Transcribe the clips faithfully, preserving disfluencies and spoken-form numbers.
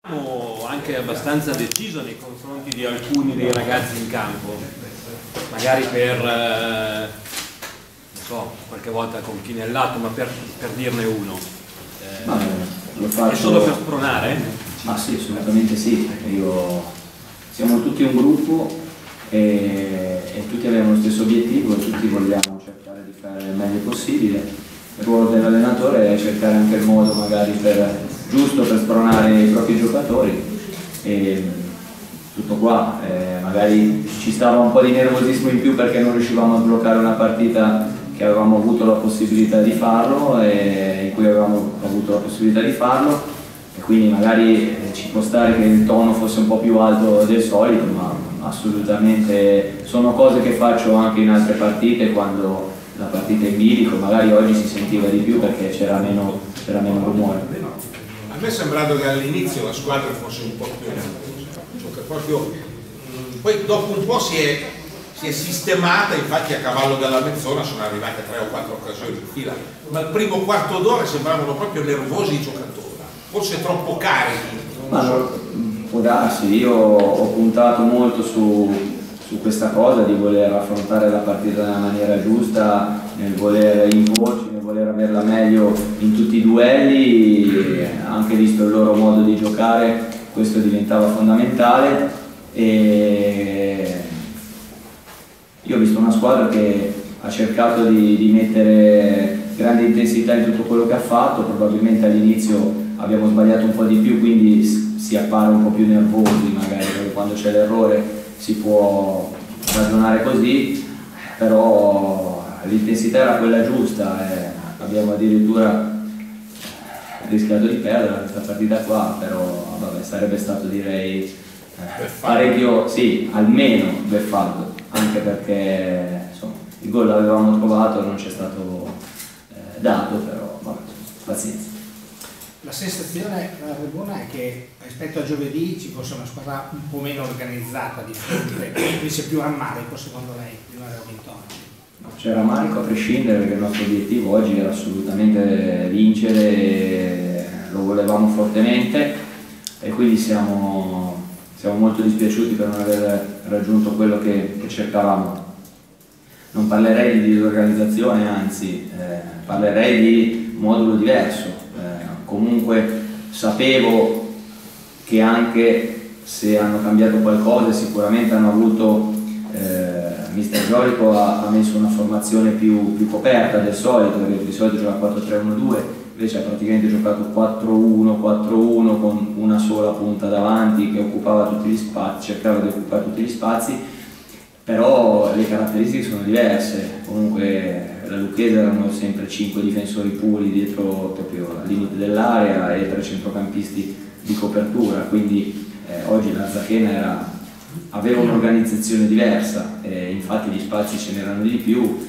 Anche abbastanza deciso nei confronti di alcuni dei ragazzi in campo, magari per eh, non so, qualche volta con chinellato, ma per, per dirne uno. Eh, ma lo faccio... È solo per spronare? Ma sì, assolutamente sì. Io... siamo tutti un gruppo e, e tutti abbiamo lo stesso obiettivo e tutti vogliamo cercare di fare il meglio possibile. Il ruolo dell'allenatore è cercare anche il modo magari per, giusto per spronare i propri giocatori. E tutto qua, eh, magari ci stava un po' di nervosismo in più perché non riuscivamo a sbloccare una partita che avevamo avuto la possibilità di farlo e in cui avevamo avuto la possibilità di farlo e quindi magari eh, ci può stare che il tono fosse un po' più alto del solito, ma assolutamente sono cose che faccio anche in altre partite quando la partita è in bilico, magari oggi si sentiva di più perché c'era meno, c'era meno rumore. A me è sembrato che all'inizio la squadra fosse un po' più nervosa, cioè che proprio, poi dopo un po' si è, si è sistemata, infatti a cavallo della mezz'ora sono arrivate tre o quattro occasioni in fila, ma il primo quarto d'ora sembravano proprio nervosi i giocatori, forse troppo carichi. Ma no, può darsi, io ho puntato molto su, su questa cosa di voler affrontare la partita nella maniera giusta, nel voler imporci, nel voler averla meglio in tutti i duelli, anche visto il loro modo di giocare, questo diventava fondamentale e io ho visto una squadra che ha cercato di, di mettere grande intensità in tutto quello che ha fatto, probabilmente all'inizio abbiamo sbagliato un po' di più, quindi si appare un po' più nervosi magari, perché quando c'è l'errore si può ragionare così, però l'intensità era quella giusta e abbiamo addirittura rischiato di perdere questa partita qua, però vabbè, sarebbe stato direi eh, parecchio, sì, almeno beffato, anche perché insomma, il gol l'avevamo trovato, non ci è stato eh, dato, però vabbè, pazienza. La sensazione buona è che rispetto a giovedì ci fosse una squadra un po' meno organizzata di fronte, quindi c'è più rammarico secondo lei di non aver vinto oggi. C'è rammarico a prescindere perché il nostro obiettivo oggi era assolutamente vincere, lo volevamo fortemente e quindi siamo, siamo molto dispiaciuti per non aver raggiunto quello che, che cercavamo. Non parlerei di disorganizzazione, anzi eh, parlerei di modulo diverso. Comunque sapevo che anche se hanno cambiato qualcosa sicuramente hanno avuto, eh, mister Giolico ha, ha messo una formazione più, più coperta del solito, perché di solito gioca quattro tre uno due, invece ha praticamente giocato quattro uno quattro uno con una sola punta davanti che occupava tutti gli spazi, cercava di occupare tutti gli spazi, però le caratteristiche sono diverse. Comunque la Lucchese erano sempre cinque difensori puri dietro proprio al limite dell'area e tre centrocampisti di copertura, quindi eh, oggi la Zachena era, aveva un'organizzazione diversa e infatti gli spazi ce n'erano di più.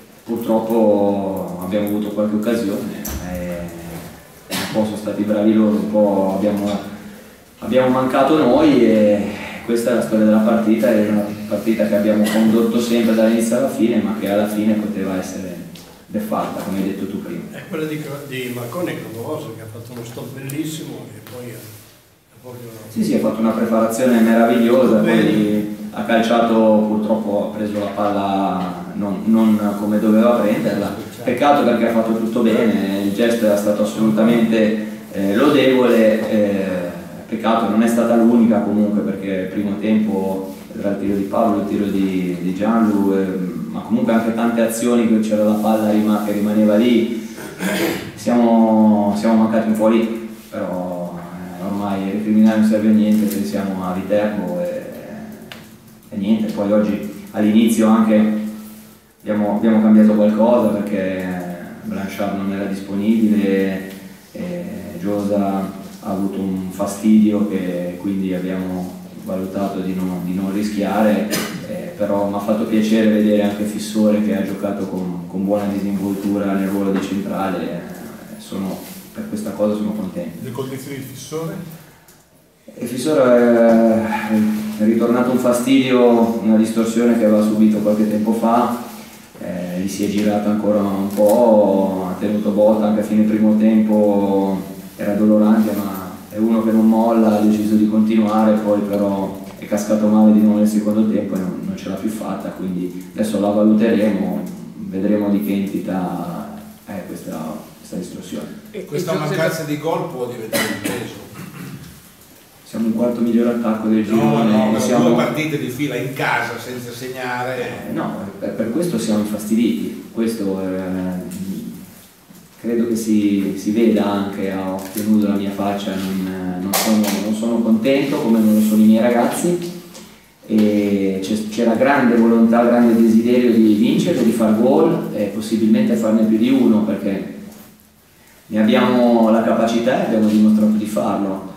Purtroppo abbiamo avuto qualche occasione e un po' sono stati bravi loro, un po' abbiamo, abbiamo mancato noi e questa è la storia della partita, è una partita che abbiamo condotto sempre dall'inizio alla fine, ma che alla fine poteva essere beffatta, come hai detto tu prima. È quella di, di Marconi clamorosa, che ha fatto uno stop bellissimo e poi ha proprio... Sì, sì, ha fatto una preparazione meravigliosa, poi ha calciato, purtroppo ha preso la palla non, non come doveva prenderla, peccato perché ha fatto tutto bene, il gesto era stato assolutamente eh, lodevole, eh, peccato, non è stata l'unica comunque perché il primo tempo tra il tiro di Paolo, il tiro di, di Gianlu, eh, ma comunque anche tante azioni che c'era la palla che rimaneva lì, siamo, siamo mancati un po' lì, però eh, ormai recriminare non serve a niente, pensiamo a Viterbo e, e niente, poi oggi all'inizio anche abbiamo, abbiamo cambiato qualcosa perché Blanchard non era disponibile e Giosa ha avuto un fastidio che quindi abbiamo valutato di non, di non rischiare, eh, però mi ha fatto piacere vedere anche Fissore che ha giocato con, con buona disinvoltura nel ruolo di centrale, eh, sono, per questa cosa sono contento. Le condizioni di Fissore? E Fissore è, è ritornato un fastidio, una distorsione che aveva subito qualche tempo fa, eh, gli si è girato ancora un po', ha tenuto botta anche a fine primo tempo, era dolorante ma è uno che non molla, ha deciso promesso di continuare, poi però è cascato male di nuovo nel secondo tempo e non, non ce l'ha più fatta, quindi adesso la valuteremo, vedremo di che entità è questa, questa distorsione. E questa mancanza di gol può diventare un peso. Siamo il quarto miglior attacco del girone. No, no, siamo... due partite di fila in casa senza segnare. Eh, no, per, per questo siamo infastiditi. Questo eh, credo che si, si veda anche a occhio nudo la mia faccia, non, non, sono, non sono contento come non lo sono i miei ragazzi, e c'era grande volontà, grande desiderio di vincere, di far gol e possibilmente farne più di uno, perché ne abbiamo la capacità e abbiamo dimostrato di farlo.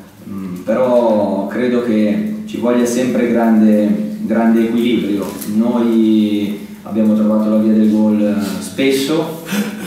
Però credo che ci voglia sempre grande, grande equilibrio. Noi abbiamo trovato la via del gol spesso,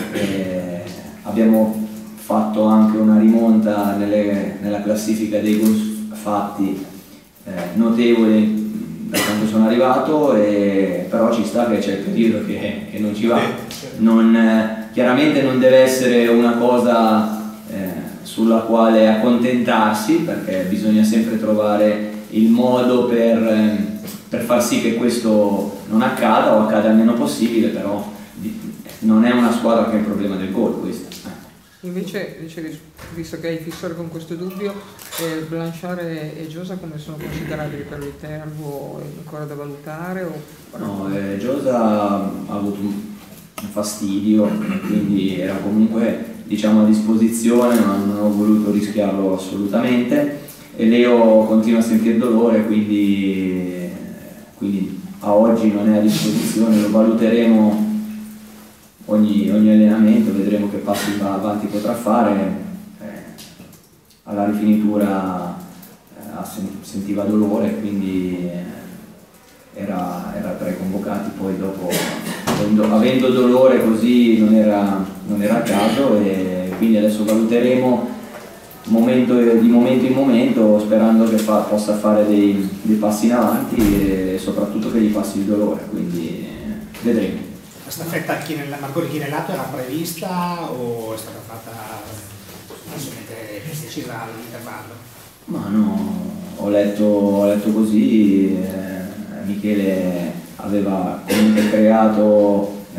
eh, abbiamo fatto anche una rimonta nelle, nella classifica dei gol fatti eh, notevole da quando sono arrivato, e, però ci sta che c'è il periodo che, che non ci va. Non, eh, chiaramente non deve essere una cosa eh, sulla quale accontentarsi, perché bisogna sempre trovare il modo per, per far sì che questo non accada o accada il meno possibile, però non è una squadra che ha il problema del gol questo. Invece, invece, visto che hai fissato con questo dubbio, eh, Blanchard e Giosa come sono considerabili per l'Viterbo? È ancora da valutare? O... No, eh, Giosa ha avuto un fastidio, quindi era comunque, diciamo, a disposizione, ma non ho voluto rischiarlo assolutamente, e Leo continua a sentire dolore, quindi, quindi a oggi non è a disposizione. Lo valuteremo ogni, ogni allenamento, vedremo che passi avanti potrà fare. Eh, alla rifinitura eh, sentiva dolore, quindi eh, era, era tra i convocati, poi dopo avendo, avendo dolore così non era, non era a caso, e quindi adesso valuteremo momento, di momento in momento, sperando che fa, possa fare dei, dei passi in avanti e soprattutto che gli passi il dolore, quindi eh, vedremo. La staffetta Marconi Chinellato era prevista o è stata fatta assolutamente decisa all'intervallo? Ma no, ho letto, ho letto così. Eh, Michele aveva comunque creato eh,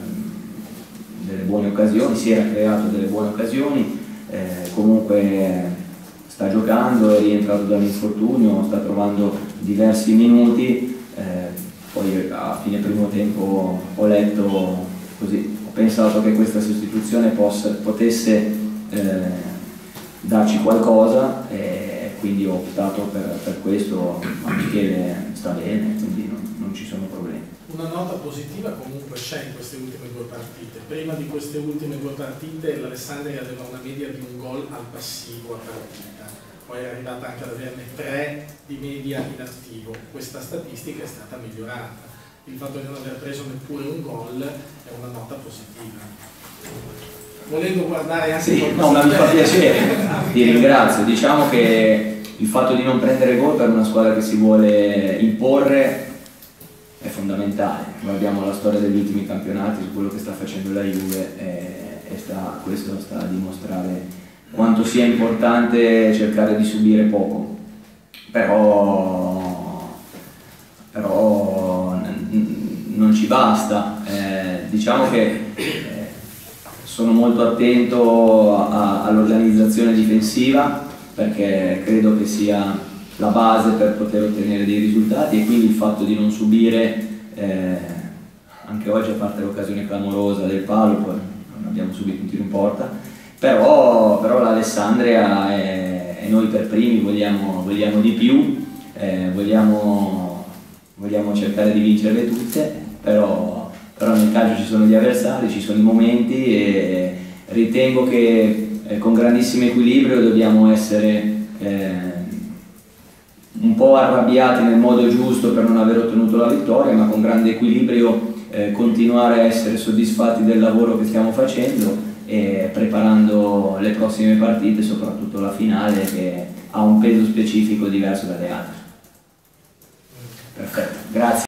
delle buone occasioni, si era creato delle buone occasioni, eh, comunque sta giocando, è rientrato dall'infortunio, sta trovando diversi minuti, eh, poi a fine primo tempo ho letto così, ho pensato che questa sostituzione possa, potesse eh, darci qualcosa, e quindi ho optato per, per questo, ma Michele sta bene, quindi non, non ci sono problemi. Una nota positiva comunque c'è in queste ultime due partite. Prima di queste ultime due partite l'Alessandria aveva una media di un gol al passivo a partita, poi è arrivata anche ad averne tre di media in attivo. Questa statistica è stata migliorata. Il fatto di non aver preso neppure un gol è una nota positiva. Volendo guardare anche sì, qualcosa, no, ma mi fa piacere, ti ringrazio. Diciamo che il fatto di non prendere gol per una squadra che si vuole imporre è fondamentale. Guardiamo la storia degli ultimi campionati, su quello che sta facendo la Juve, e, e sta, questo sta a dimostrare quanto sia importante cercare di subire poco, però, però non ci basta. Eh, diciamo che eh, sono molto attento all'organizzazione difensiva, perché credo che sia la base per poter ottenere dei risultati, e quindi il fatto di non subire, eh, anche oggi a parte l'occasione clamorosa del palo, poi non abbiamo subito un tiro in porta, però, però l'Alessandria e noi per primi vogliamo, vogliamo di più, eh, vogliamo, vogliamo cercare di vincerle tutte, però, però nel calcio ci sono gli avversari, ci sono i momenti, e ritengo che eh, con grandissimo equilibrio dobbiamo essere eh, un po' arrabbiati nel modo giusto per non aver ottenuto la vittoria, ma con grande equilibrio eh, continuare a essere soddisfatti del lavoro che stiamo facendo, e preparando le prossime partite, soprattutto la finale, che ha un peso specifico diverso dalle altre. Perfetto, grazie.